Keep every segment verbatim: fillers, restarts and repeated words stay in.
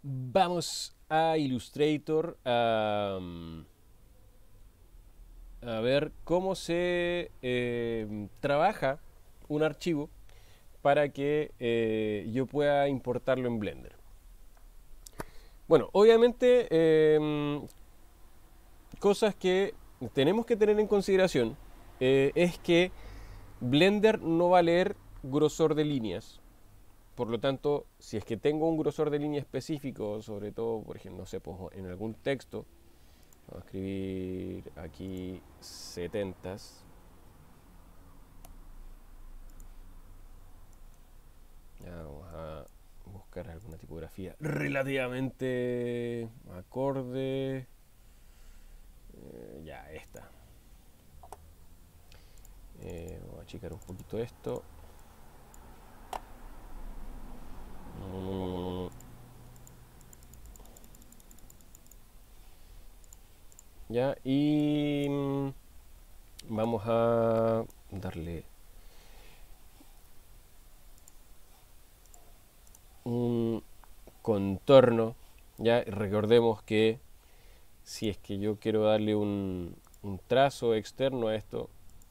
Vamos a Illustrator a, a ver cómo se eh, trabaja un archivo para que eh, yo pueda importarlo en Blender. Bueno, obviamente eh, cosas que tenemos que tener en consideración eh, es que Blender no va a leer grosor de líneas. Por lo tanto, si es que tengo un grosor de línea específico, sobre todo, por ejemplo, no sé, pues, en algún texto, vamos a escribir aquí setenta. Ya vamos a buscar alguna tipografía relativamente acorde. Eh, ya, esta. Eh, vamos a achicar un poquito esto. Mm, ya, y mm, vamos a darle un contorno. Ya, recordemos que si es que yo quiero darle un, un trazo externo a esto,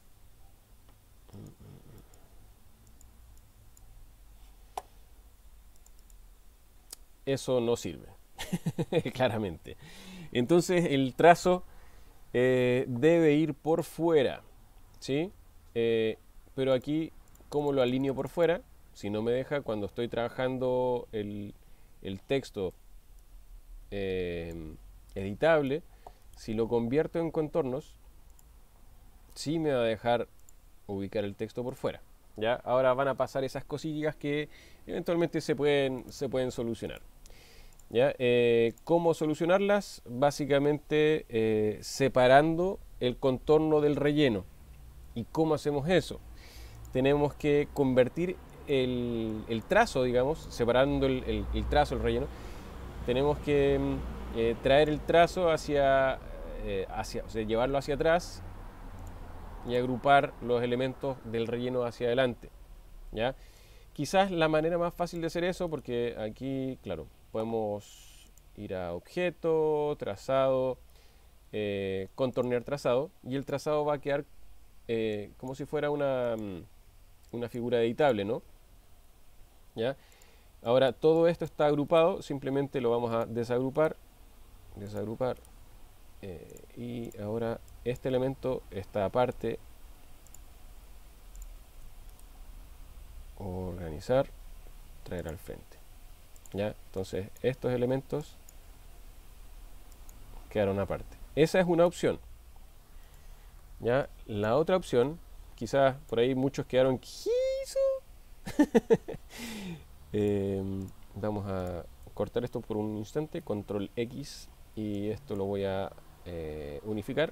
eso no sirve, claramente. Entonces el trazo eh, debe ir por fuera, ¿sí? Eh, pero aquí, ¿cómo lo alineo por fuera? Si no me deja, cuando estoy trabajando el, el texto eh, editable, si lo convierto en contornos, sí me va a dejar ubicar el texto por fuera. ¿Ya? Ahora van a pasar esas cosillas que eventualmente se pueden, se pueden solucionar. ¿Ya? Eh, ¿Cómo solucionarlas? Básicamente eh, separando el contorno del relleno. ¿Y cómo hacemos eso? Tenemos que convertir el, el trazo, digamos, separando el, el, el, trazo, el relleno, tenemos que eh, traer el trazo hacia, eh, hacia, o sea, llevarlo hacia atrás y agrupar los elementos del relleno hacia adelante. ¿Ya? Quizás la manera más fácil de hacer eso, porque aquí, claro, podemos ir a objeto, trazado, eh, contornear trazado, y el trazado va a quedar eh, como si fuera una, una figura editable, ¿no? ¿Ya? Ahora todo esto está agrupado, simplemente lo vamos a desagrupar, desagrupar, eh, y ahora este elemento está aparte, organizar, traer al frente. ¿Ya? Entonces estos elementos quedaron aparte. Esa es una opción. ¿Ya? La otra opción, quizás por ahí muchos quedaron, ¿qué hizo? eh, vamos a cortar esto por un instante, control X, y esto lo voy a eh, unificar,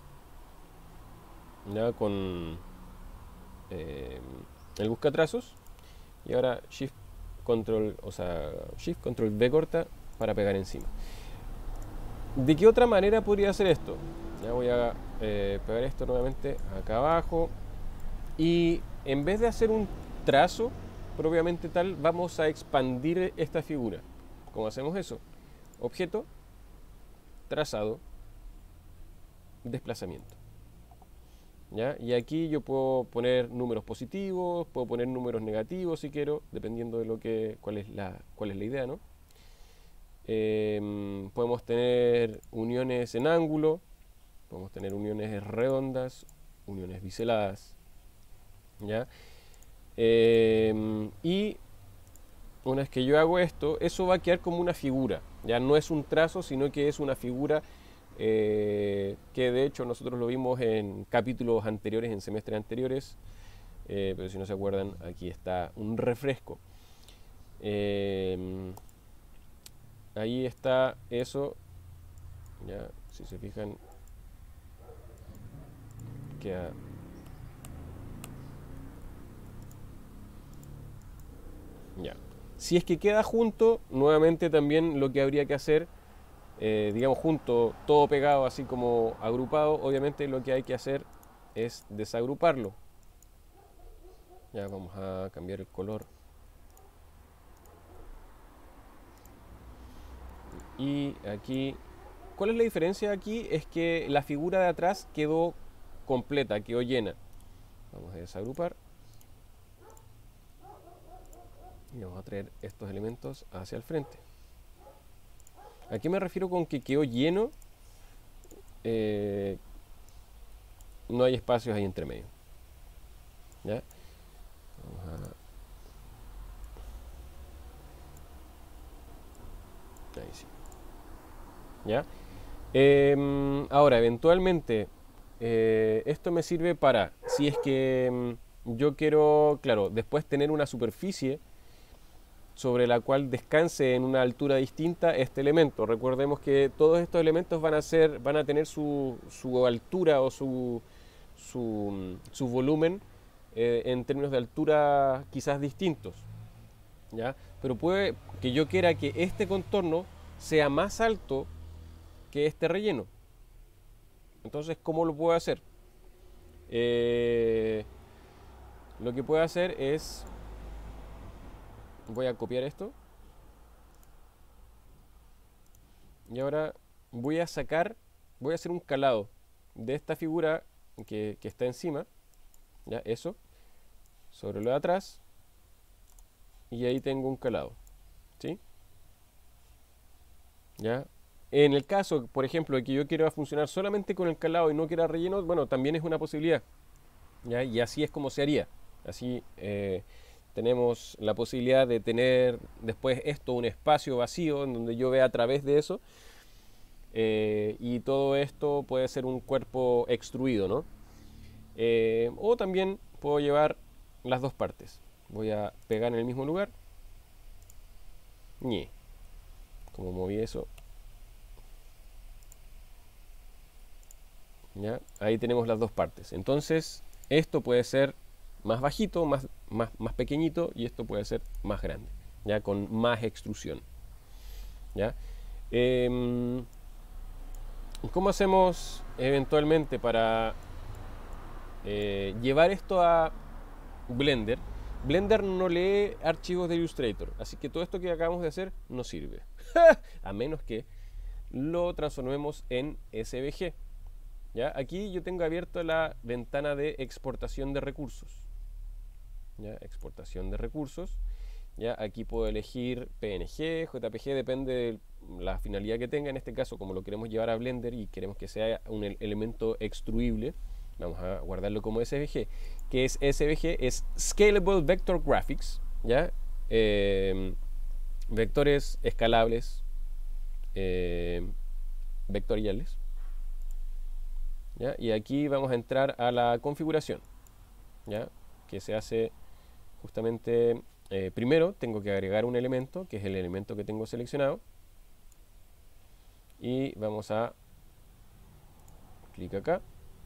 ¿ya? Con eh, el buscatrazos, y ahora shift control, o sea, shift control V corta para pegar encima. ¿De qué otra manera podría hacer esto? Ya voy a eh, pegar esto nuevamente acá abajo, y en vez de hacer un trazo propiamente tal, vamos a expandir esta figura. ¿Cómo hacemos eso? Objeto, trazado, desplazamiento. ¿Ya? Y aquí yo puedo poner números positivos, puedo poner números negativos si quiero, dependiendo de lo que, cuál es la, cuál es la idea, ¿no? Eh, podemos tener uniones en ángulo, podemos tener uniones redondas, uniones biseladas, ¿ya? Eh, y una vez que yo hago esto, eso va a quedar como una figura. Ya no es un trazo, sino que es una figura eh, que de hecho nosotros lo vimos en capítulos anteriores, en semestres anteriores. Eh, pero si no se acuerdan, aquí está un refresco. Eh, ahí está eso. Ya, si se fijan, queda. Ya. Si es que queda junto, nuevamente también lo que habría que hacer, eh, digamos junto, todo pegado, así como agrupado, obviamente lo que hay que hacer es desagruparlo. Ya vamos a cambiar el color. Y aquí, ¿cuál es la diferencia aquí? Es que la figura de atrás quedó completa, quedó llena. Vamos a desagrupar. Y vamos a traer estos elementos hacia el frente. ¿A qué me refiero con que quedó lleno? Eh, no hay espacios ahí entre medio. ¿Ya? Vamos a... Ahí sí. ¿Ya? Eh, ahora, eventualmente, eh, esto me sirve para, si es que mm, yo quiero, claro, después tener una superficie sobre la cual descanse en una altura distinta este elemento. Recordemos que todos estos elementos van a, ser, van a tener su, su altura o su, su, su volumen eh, en términos de altura quizás distintos. ¿Ya? Pero puede que yo quiera que este contorno sea más alto que este relleno. Entonces, ¿cómo lo puedo hacer? Eh, lo que puedo hacer es, voy a copiar esto y ahora voy a sacar, voy a hacer un calado de esta figura que, que está encima, ya eso, sobre lo de atrás, y ahí tengo un calado, ¿sí? Ya. En el caso, por ejemplo, de que yo quiera funcionar solamente con el calado y no quiera relleno, bueno, también es una posibilidad, ¿ya? Y así es como se haría. Así eh, tenemos la posibilidad de tener después esto, un espacio vacío en donde yo vea a través de eso, eh, y todo esto puede ser un cuerpo extruido, ¿no? Eh, o también puedo llevar las dos partes. Voy a pegar en el mismo lugar. Ñe. Como moví eso. ¿Ya? Ahí tenemos las dos partes. Entonces, esto puede ser más bajito, más, más, más pequeñito, y esto puede ser más grande, ya con más extrusión. ¿Ya? Eh, ¿Cómo hacemos eventualmente para eh, llevar esto a Blender? Blender no lee archivos de Illustrator, así que todo esto que acabamos de hacer no sirve, a menos que lo transformemos en S V G. ¿Ya? Aquí yo tengo abierto la ventana de exportación de recursos. ¿Ya? Exportación de recursos. ¿Ya? Aquí puedo elegir P N G, J P G, depende de la finalidad que tenga. En este caso, como lo queremos llevar a Blender y queremos que sea un elemento extruible, vamos a guardarlo como S V G. ¿Qué es S V G? Es Scalable Vector Graphics. ¿Ya? Eh, vectores escalables, eh, vectoriales. ¿Ya? Y aquí vamos a entrar a la configuración, ¿ya? Que se hace justamente, eh, primero tengo que agregar un elemento, que es el elemento que tengo seleccionado, y vamos a clic acá,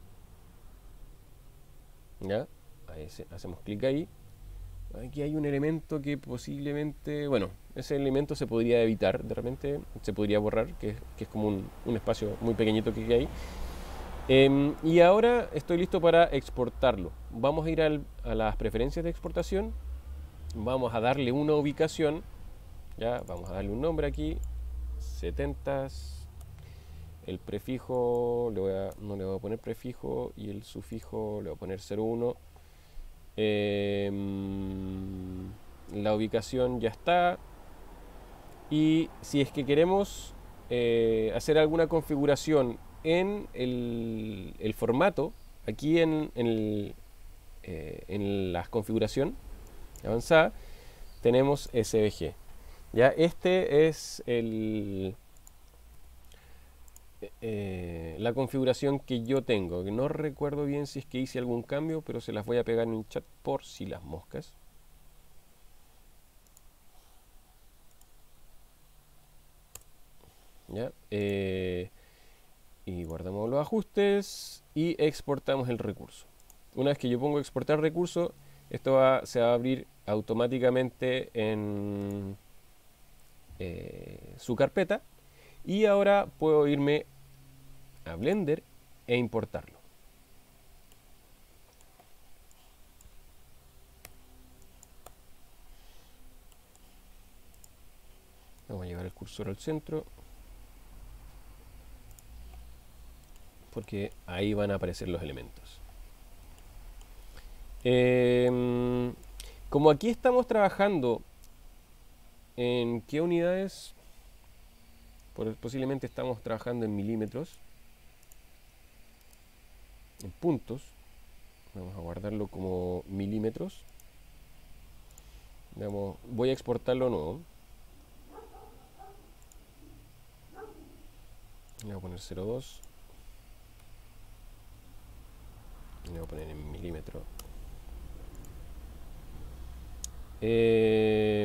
¿ya? Ahí se, hacemos clic ahí. Aquí hay un elemento que posiblemente, bueno, ese elemento se podría evitar, de repente se podría borrar, que, que es como un, un espacio muy pequeñito que hay ahí. Eh, y ahora estoy listo para exportarlo. Vamos a ir al, a las preferencias de exportación. Vamos a darle una ubicación. Ya, vamos a darle un nombre aquí. setenta. El prefijo, le voy a, no le voy a poner prefijo. Y el sufijo le voy a poner cero uno. Eh, la ubicación ya está. Y si es que queremos eh, hacer alguna configuración en el, el formato, aquí en, en, el, eh, en la configuración avanzada, tenemos S V G. Ya, este es el, eh, la configuración que yo tengo. No recuerdo bien si es que hice algún cambio, pero se las voy a pegar en el chat por si las moscas. ¿Ya? Eh, y guardamos los ajustes y exportamos el recurso. Una vez que yo pongo exportar recurso, esto va, se va a abrir automáticamente en eh, su carpeta, y ahora puedo irme a Blender e importarlo. Vamos a llevar el cursor al centro. porque ahí van a aparecer los elementos. Eh, como aquí estamos trabajando en qué unidades, posiblemente estamos trabajando en milímetros, en puntos, vamos a guardarlo como milímetros. Digamos, voy a exportarlo nuevo. Le voy a poner cero punto dos. Le voy a poner en milímetro. Eh,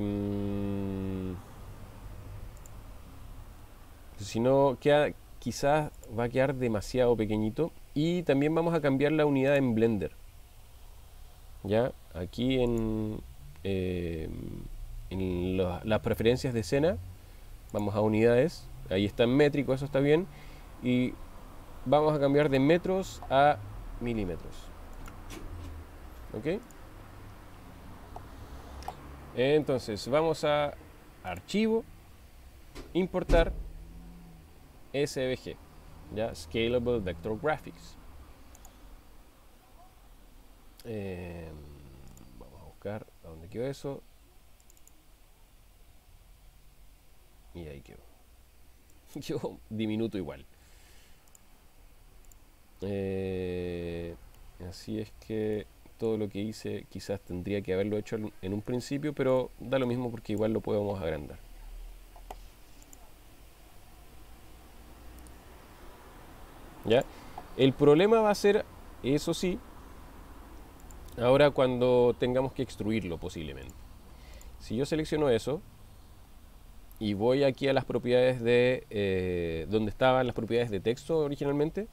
si no, queda, quizás va a quedar demasiado pequeñito. Y también vamos a cambiar la unidad en Blender. Ya, aquí en, eh, en lo, las preferencias de escena, vamos a unidades. Ahí está en métrico, eso está bien. Y vamos a cambiar de metros a milímetros. ¿Ok? Entonces vamos a archivo, importar S V G, ya, Scalable Vector Graphics. Eh, vamos a buscar a dónde quedó eso. Y ahí quedó. Quedó diminuto igual. Eh, así es que todo lo que hice quizás tendría que haberlo hecho en un principio, pero da lo mismo porque igual lo podemos agrandar. ¿Ya? El problema va a ser, eso sí, ahora cuando tengamos que extruirlo posiblemente. Si yo selecciono eso y voy aquí a las propiedades de eh, donde estaban las propiedades de texto originalmente,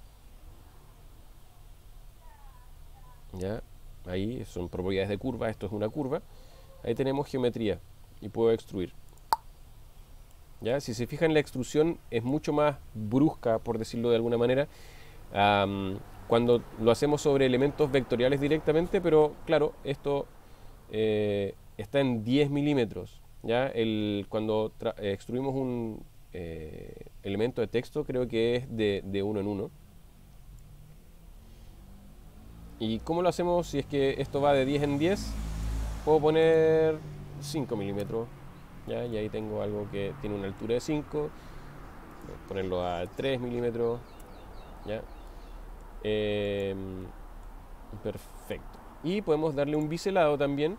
ya, ahí son propiedades de curva, esto es una curva, ahí tenemos geometría y puedo extruir. ¿Ya? Si se fijan, la extrusión es mucho más brusca, por decirlo de alguna manera, um, cuando lo hacemos sobre elementos vectoriales directamente, pero claro, esto eh, está en diez milímetros. ¿Ya? El, cuando eh, extruimos un eh, elemento de texto, creo que es de, de uno en uno. ¿Y cómo lo hacemos si es que esto va de diez en diez? Puedo poner cinco milímetros. ¿Ya? Y ahí tengo algo que tiene una altura de cinco. Voy a ponerlo a tres milímetros. ¿Ya? Eh, perfecto. Y podemos darle un biselado también.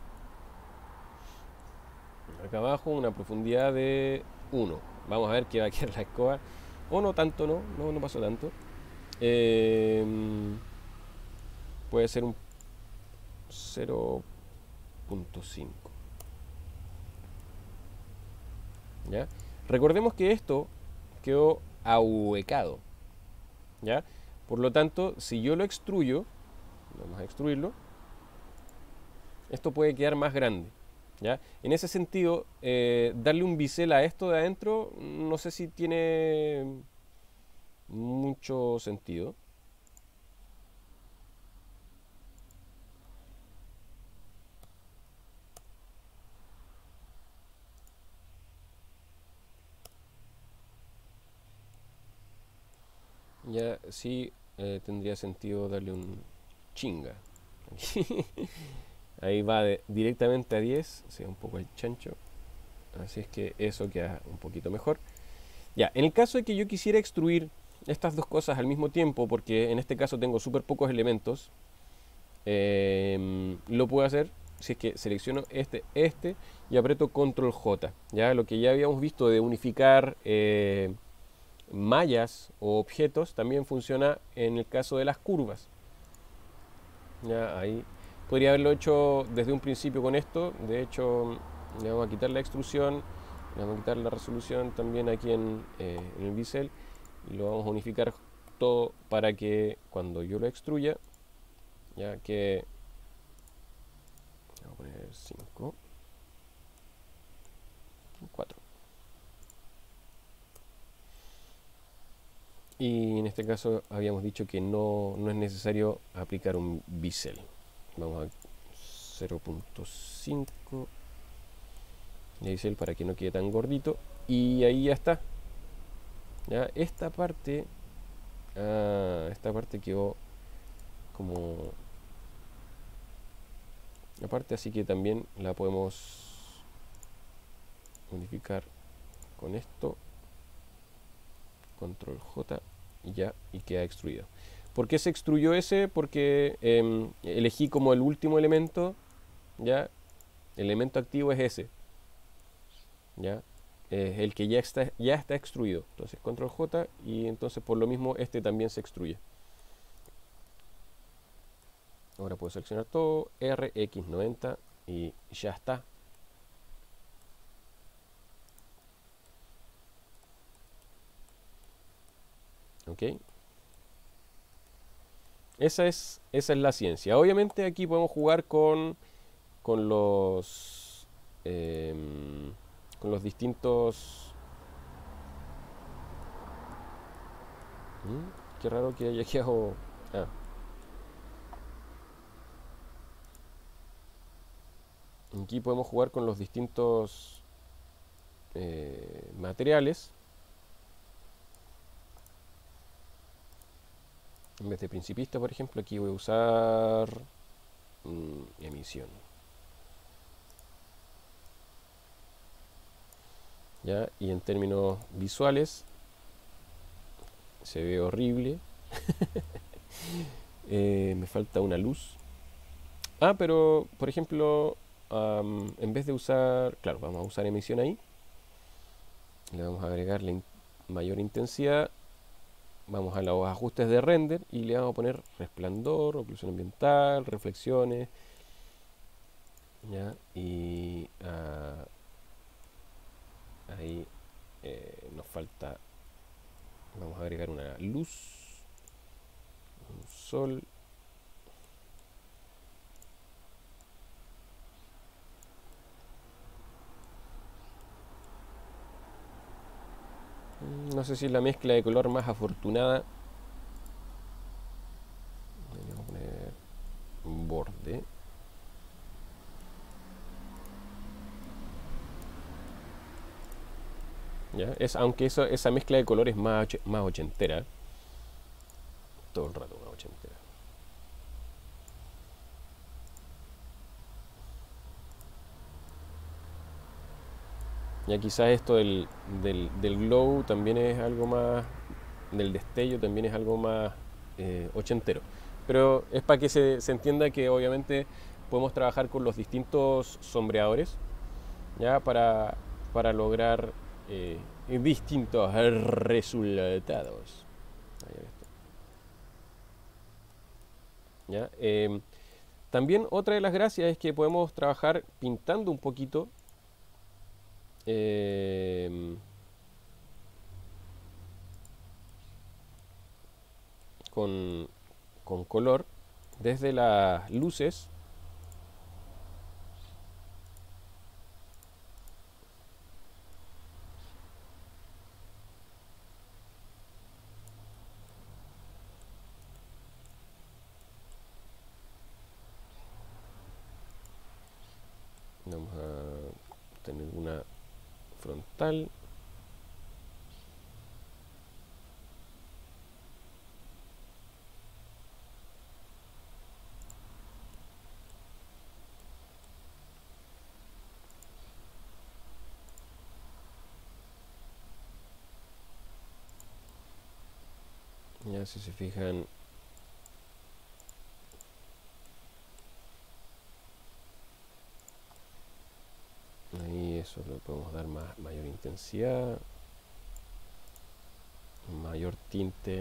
Acá abajo una profundidad de uno. Vamos a ver qué va a quedar la escoba. O no tanto, no, no, no pasó tanto. Eh, puede ser un cero punto cinco. ¿Ya? Recordemos que esto quedó ahuecado. ¿Ya? Por lo tanto, si yo lo extruyo, vamos a extruirlo, esto puede quedar más grande. ¿Ya? En ese sentido, eh, darle un bisel a esto de adentro, no sé si tiene mucho sentido. Ya sí eh, tendría sentido darle un chinga. Ahí va de, directamente a diez, o sea, un poco el chancho. Así es que eso queda un poquito mejor. Ya, en el caso de que yo quisiera extruir estas dos cosas al mismo tiempo, porque en este caso tengo súper pocos elementos, eh, lo puedo hacer si es que selecciono este, este y aprieto control J. Ya, lo que ya habíamos visto de unificar eh, mallas o objetos también funciona en el caso de las curvas. Ya, ahí podría haberlo hecho desde un principio con esto. De hecho, le vamos a quitar la extrusión, le vamos a quitar la resolución también aquí en, eh, en el bisel y lo vamos a unificar todo para que cuando yo lo extruya, ya que vamos a poner cinco, cuatro. Y en este caso habíamos dicho que no, no es necesario aplicar un bisel. Vamos a cero punto cinco de bisel para que no quede tan gordito. Y ahí ya está. ¿Ya? Esta parte Ah, esta parte quedó como aparte, así que también la podemos modificar con esto, control J y ya, y queda extruido. ¿Por qué se extruyó ese? Porque eh, elegí como el último elemento, ya, el elemento activo es ese, ya, es el que ya está, ya está extruido. Entonces control J y entonces por lo mismo este también se extruye. Ahora puedo seleccionar todo, R X noventa y ya está. ¿Ok? Esa es, esa es la ciencia. Obviamente aquí podemos jugar con, con los eh, con los distintos. ¿Mm? Qué raro que haya quedado. Ah, aquí podemos jugar con los distintos eh, materiales. En vez de principista, por ejemplo, aquí voy a usar mm, emisión. ¿Ya? Y en términos visuales se ve horrible. Eh, me falta una luz. Ah, pero por ejemplo, um, en vez de usar, claro, vamos a usar emisión ahí. Le vamos a agregar la in mayor intensidad. Vamos a los ajustes de render y le vamos a poner resplandor, oclusión ambiental, reflexiones. ¿Ya? Y uh, ahí eh, nos falta, vamos a agregar una luz, un sol. No sé si es la mezcla de color más afortunada. Vamos a poner un borde. ¿Ya? Es, aunque eso, esa mezcla de colores más, más ochentera. Todo el rato más ochentera. Ya quizás esto del, del, del glow también es algo más, del destello también es algo más eh, ochentero. Pero es para que se, se entienda que obviamente podemos trabajar con los distintos sombreadores, ya para, para lograr eh, distintos resultados. Ahí está. ¿Ya? Eh, también otra de las gracias es que podemos trabajar pintando un poquito eh, con, con color desde las luces. Vamos a tener una frontal. Ya si se fijan, ahí eso le podemos dar más, mayor intensidad, mayor tinte.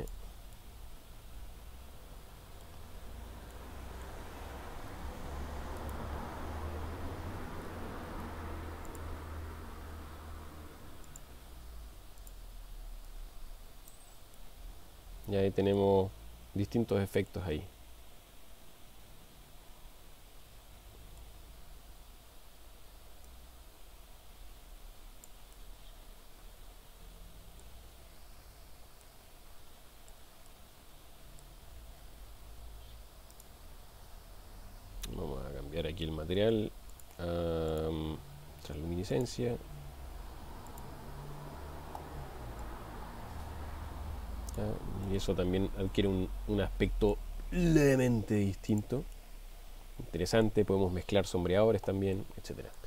Y ahí tenemos distintos efectos ahí. Vamos a cambiar aquí el material a um, transluminiscencia. ¿ah? Y eso también adquiere un, un aspecto levemente distinto, interesante. Podemos mezclar sombreadores también, etcétera.